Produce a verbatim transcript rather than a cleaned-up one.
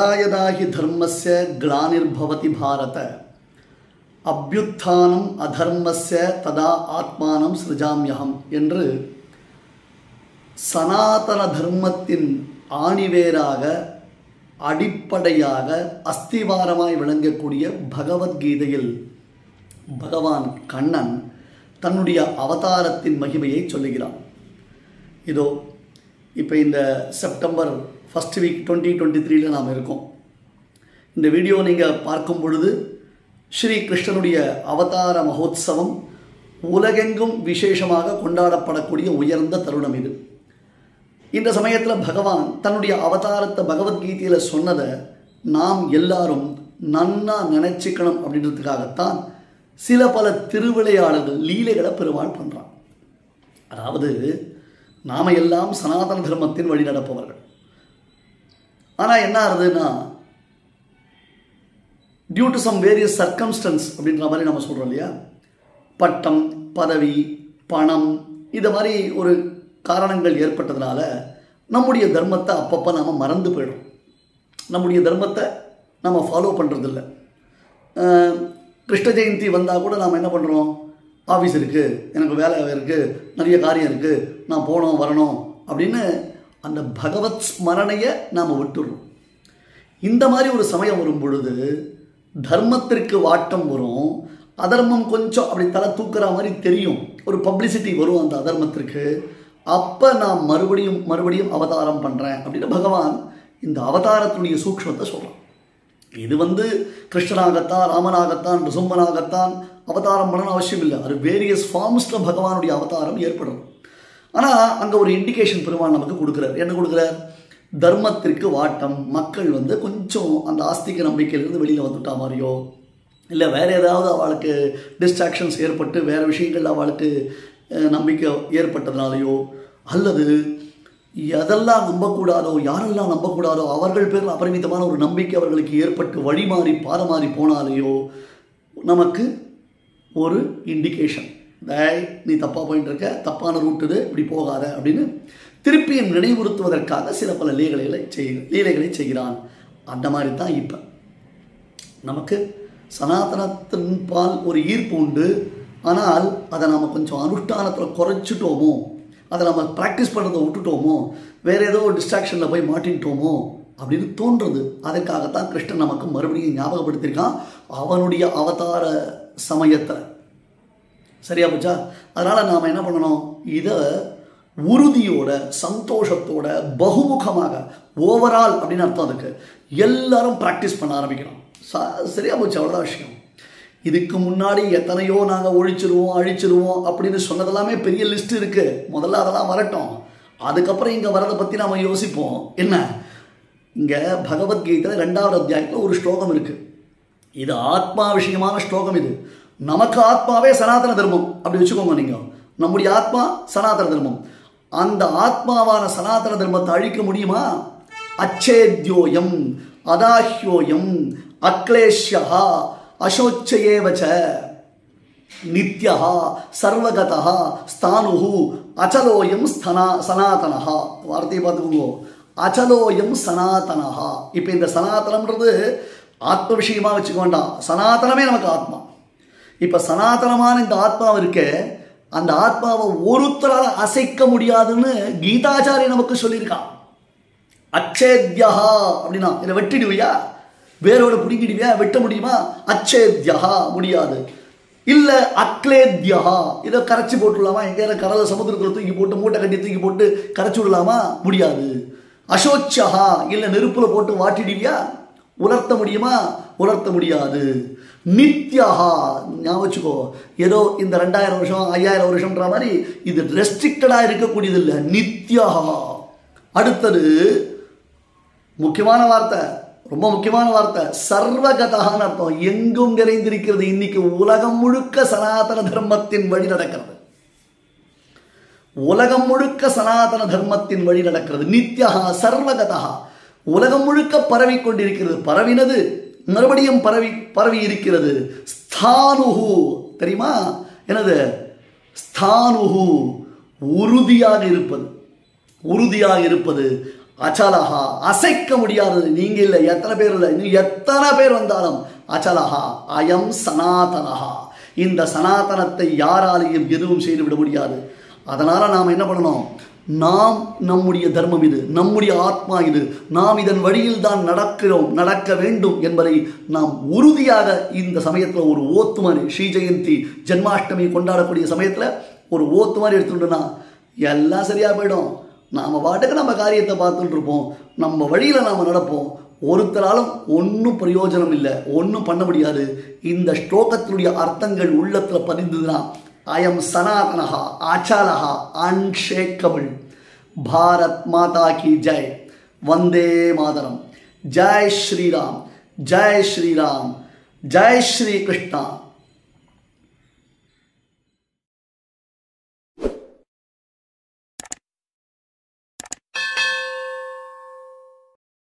यदा यदा हि धर्मस्य ग्लानिर्भवति भारत अभ्युत्थानम अधर्मस्य तदा आत्मानं सृजाम्यहम என்று சனாதன தர்மத்தின் ஆணிவேராக அடிப்படையாக அஸ்திவாரமாய் விளங்கக்கூடிய பகவத்கீதையில் பகவான் கண்ணன் தன்னுடைய அவதாரத்தின் மகிமையை சொல்லுகிறான். இதோ இப்போ இந்த September first week twenty twenty த்ரீல நாம் இருக்கோம். இந்த வீடியோ நீங்கள் பார்க்கும் பொழுது ஸ்ரீ கிருஷ்ணனுடைய அவதார மகோத்சவம் உலகெங்கும் விசேஷமாக கொண்டாடப்படக்கூடிய உயர்ந்த தருணம் இது. இந்த சமயத்தில் பகவான் தன்னுடைய அவதாரத்தை பகவத்கீதையில் சொன்னதை நாம் எல்லாரும் நன்னா நினைச்சிக்கணும் அப்படின்றதுக்காகத்தான் சில பல திருவிளையாடல்கள் லீலைகளை பெருமாள் பண்ணுறான். அதாவது நாம் எல்லாம் சனாதன தர்மத்தின் வழி நடப்பவர்கள். ஆனால் என்ன ஆகுதுன்னா due to some various circumstances அப்படின்ற மாதிரி நம்ம சொல்கிறோம் இல்லையா, பட்டம் பதவி பணம் இது மாதிரி ஒரு காரணங்கள் ஏற்பட்டதுனால நம்முடைய தர்மத்தை அப்பப்போ நாம் மறந்து போயிடும். நம்முடைய தர்மத்தை நம்ம ஃபாலோ பண்ணுறதில்ல. கிருஷ்ண ஜெயந்தி வந்தால் கூட நாம் என்ன பண்ணுறோம், ஆஃபீஸ் இருக்குது, எனக்கு வேலை இருக்குது, நிறைய காரியம் இருக்குது, நான் போகணும் வரணும் அப்படின்னு அந்த பகவத் ஸ்மரணையை நாம் விட்டுடுறோம். இந்த மாதிரி ஒரு சமயம் வரும் பொழுது தர்மத்திற்கு வாட்டம் வரும், அதர்மம் கொஞ்சம் அப்படி தலை தூக்குற மாதிரி தெரியும், ஒரு பப்ளிசிட்டி வரும் அந்த அதர்மத்திற்கு. அப்போ நான் மறுபடியும் மறுபடியும் அவதாரம் பண்ணுறேன் அப்படின்னு பகவான் இந்த அவதாரத்தினுடைய சூக்ஷ்மத்தை சொல்கிறான். இது வந்து கிருஷ்ணனாகத்தான் ராமனாகத்தான் ரிசும்பனாகத்தான் அவதாரம் பண்ணணும் அவசியம் இல்லை. அது வேரியஸ் ஃபார்ம்ஸில் பகவானுடைய அவதாரம் ஏற்படும். ஆனால் அங்கே ஒரு இண்டிகேஷன் பெருமாள் நமக்கு கொடுக்குறார். என்ன கொடுக்குறார்? தர்மத்திற்கு வாட்டம், மக்கள் வந்து கொஞ்சம் அந்த ஆஸ்திக நம்பிக்கையிலிருந்து வெளியில் வந்துட்டா மாதிரியோ, இல்லை வேறு ஏதாவது அவளுக்கு டிஸ்ட்ராக்ஷன்ஸ் ஏற்பட்டு வேறு விஷயங்கள் அவளுக்கு நம்பிக்கை ஏற்பட்டதுனாலையோ, அல்லது எதெல்லாம் நம்பக்கூடாதோ யாரெல்லாம் நம்பக்கூடாதோ அவர்கள் பேரில் அபரிமிதமான ஒரு நம்பிக்கை அவர்களுக்கு ஏற்பட்டு வழி மாறி பாதை மாறி போனாலேயோ நமக்கு ஒரு இண்டிகேஷன், டேய் நீ தப்பாக போயிட்டு இருக்க, தப்பான ரூட் இது, இப்படி போகாத அப்படின்னு திருப்பியும் நினைவுறுத்துவதற்காக சில பல லீலைகளை செய் லீலைகளை செய்கிறான். அந்த மாதிரி தான் இப்போ நமக்கு சனாதனத்தின் பால் ஒரு ஈர்ப்பு உண்டு. ஆனால் அதை நாம் கொஞ்சம் அனுஷ்டானத்தில் குறைச்சிட்டோமோ, அதை நம்ம ப்ராக்டிஸ் பண்ணுறதை விட்டுட்டோமோ, வேறு ஏதோ ஒரு டிஸ்ட்ராக்ஷனில் போய் மாட்டின்ட்டோமோ அப்படின்னு தோன்றுறது. அதற்காகத்தான் கிருஷ்ணன் நமக்கு மறுபடியும் ஞாபகப்படுத்தியிருக்கான் அவனுடைய அவதார சமயத்தை. சரியா போச்சா? அதனால் நாம் என்ன பண்ணணும், இதை உறுதியோட சந்தோஷத்தோட பகுமுகமாக ஓவரால் அப்படின்னு அர்த்தம் அதுக்கு எல்லாரும் ப்ராக்டிஸ் பண்ண ஆரம்பிக்கணும். சரியா போச்சு, அவ்வளோதான் விஷயம். இதுக்கு முன்னாடி எத்தனையோ நாங்கள் ஒழிச்சிருவோம் அழிச்சிருவோம் அப்படின்னு சொன்னதெல்லாமே பெரிய லிஸ்ட் இருக்குது. முதல்ல அதெல்லாம் வரட்டும், அதுக்கப்புறம் இங்கே வரதை பற்றி நாம் யோசிப்போம். என்ன, இங்கே பகவத்கீதையில் ரெண்டாவது அத்தியாயத்தில் ஒரு ஸ்லோகம் இருக்குது. இது ஆத்மா விஷயமான ஸ்லோகம். இது நமக்கு ஆத்மாவே சனாதன தர்மம் அப்படி வச்சுக்கோங்க. நீங்கள் நம்முடைய ஆத்மா சனாதன தர்மம். அந்த ஆத்மாவான சனாதன தர்மத்தை அழிக்க முடியுமா? அச்சேத்யோயம் அதாஹ்யோயம் அக்லேஷ்யா அசோச்சயேவச்ச நித்யா சர்வகதா ஸ்தானுஹு அச்சலோயம் ஸ்தனா சனாதனஹா. வார்த்தையை பார்த்துக்கோங்க, அச்சலோயம் சனாதனஹா. இப்போ இந்த சனாதனம்ன்றது ஆத்ம விஷயமா வச்சுக்க வேண்டாம், சனாதனமே நமக்கு ஆத்மா. இப்போ சனாதனமான இந்த ஆத்மாவை இருக்க, அந்த ஆத்மாவை ஒருத்தரால் அசைக்க முடியாதுன்னு கீதாச்சாரி நமக்கு சொல்லியிருக்கான். அச்சேத்யா அப்படின்னா இதை வெட்டிடுவியா, வேரோட பிடிங்கிடுவியா, வெட்ட முடியுமா? அச்சேத்யா முடியாது. இல்லை அக்லேத்யா, இதை கரைச்சி போட்டுடலாமா, எங்கேயாவது கடலை சமுத்திரத்தில் தூக்கி போட்டு மூட்டை கட்டி தூக்கி போட்டு கரைச்சி விடலாமா? முடியாது. அசோச்சா, இல்லை நெருப்புல போட்டு வாட்டிடுவியா, உலர்த்த முடியுமா? உலர்த்த முடியாது. நித்யா, ஞாபகம் வச்சுக்கோ, ஏதோ இந்த ரெண்டாயிரம் வருஷம் ஐயாயிரம் வருஷம்ன்ற மாதிரி இது ரெஸ்ட்ரிக்டடாக இருக்கக்கூடியது இல்லை, நித்யா. அடுத்தது முக்கியமான வார்த்தை, ரொம்ப முக்கியமான வார்த்தை, சர்வகதான்னு அர்த்தம், எங்கும் நிறைந்திருக்கிறது. இன்னைக்கு உலகம் முழுக்க சனாதன தர்மத்தின் வழி நடக்கிறது. உலகம் முழுக்க சனாதன தர்மத்தின் வழி நடக்கிறது. நித்யா சர்வகதா, உலகம் முழுக்க பரவி கொண்டிருக்கிறது. பரவினது மறுபடியும் பரவி பரவி இருக்கிறது. ஸ்தானுஹு தெரியுமா? என்னது ஸ்தானுஹு? உறுதியாக இருப்பது, உறுதியாக இருப்பது. அச்சலஹா அசைக்க முடியாதது. நீங்க இல்லை, எத்தனை பேர் இல்லை, இன்னும் எத்தனை பேர் வந்தாலும் அச்சலஹா அயம் சனாதனஹா. இந்த சனாதனத்தை யாராலையும் எதுவும் செய்துவிட முடியாது. அதனால நாம் என்ன பண்ணணும்? நாம் நம்முடைய தர்மம் இது, நம்முடைய ஆத்மா இது, நாம் இதன் வழியில் தான் நடக்கிறோம், நடக்க வேண்டும் என்பதை நாம் உறுதியாக இந்த சமயத்தில் ஒரு ஓத்து மாதிரி, ஸ்ரீ ஜெயந்தி ஜென்மாஷ்டமி கொண்டாடக்கூடிய சமயத்தில் ஒரு ஓத்து மாதிரி எடுத்துட்டோம்னா எல்லாம் சரியாக போயிடும். நாம் பாட்டுக்கு நம்ம காரியத்தை பார்த்துட்டு இருப்போம், நம்ம வழியில் நாம் நடப்போம். ஒருத்தராலும் ஒன்றும் பிரயோஜனம் இல்லை, ஒன்றும் பண்ண முடியாது. இந்த ஸ்லோகத்தினுடைய அர்த்தங்கள் உள்ளத்தில் பதிந்ததுன்னா அயம் சனாதனஹா அச்சலஹா அன்ஷேக்கபிள். பாரத் மாதா கி ஜெய். வந்தே மாதரம். ஜெய் ஸ்ரீராம், ஜெய் ஸ்ரீராம், ஜெய் ஸ்ரீ கிருஷ்ணா.